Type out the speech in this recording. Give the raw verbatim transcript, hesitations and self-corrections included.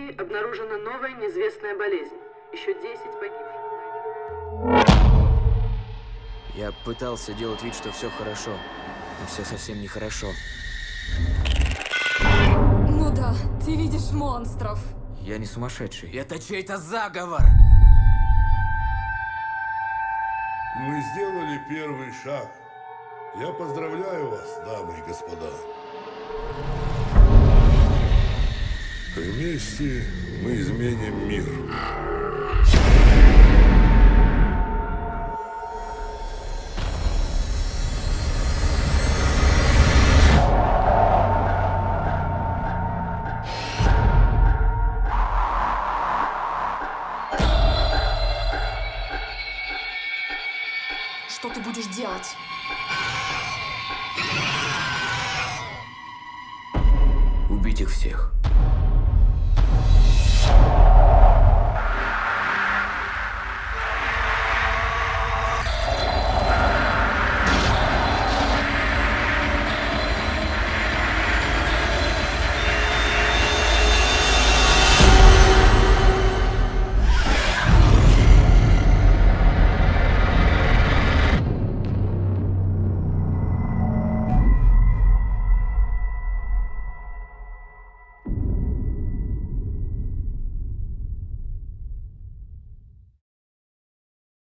России обнаружена новая неизвестная болезнь. Еще десять погибших. Я пытался делать вид, что все хорошо, но все совсем нехорошо. Ну да, ты видишь монстров. Я не сумасшедший. Это чей-то заговор! Мы сделали первый шаг. Я поздравляю вас, дамы и господа. Вместе мы изменим мир. Что ты будешь делать? Убить их всех.